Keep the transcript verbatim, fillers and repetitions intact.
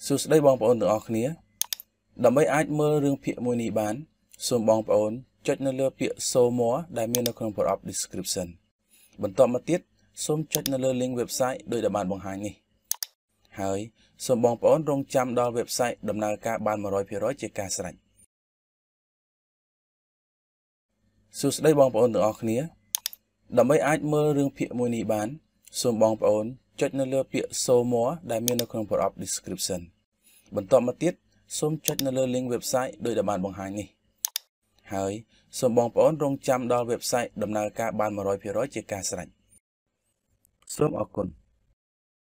សួស្តីបងប្អូនទាំងអស់គ្នាដើម្បីអាចមើលរឿងភាគមួយនេះបានសូមបងប្អូនចុចនៅលើពាក្យ show more ដែលមាននៅក្នុងប្រអប់ description បន្ទាប់មកទៀតសូមចុចនៅលើ link website ដោយដែលបានបង្ហាញនេះហើយសូមបងប្អូនរងចាំដល់ website ដំណើរការបាន one hundred percent ជាការស្រេចសួស្តីបងប្អូនទាំងអស់គ្នាដើម្បីអាចមើលរឿងភាគមួយនេះបានសូមបងប្អូនចុចនៅលើពាក្យ show more ដែលមាននៅក្នុងប្រអប់ description បន្ទាប់មកទៀតសូមចុចនៅលើ link website ដោយដែលបានបង្ហាញនេះហើយសូមបងប្អូនរងចាំដល់ website ដំណើរការបាន one hundred percent ជាការស្រេចសូមអរគុណ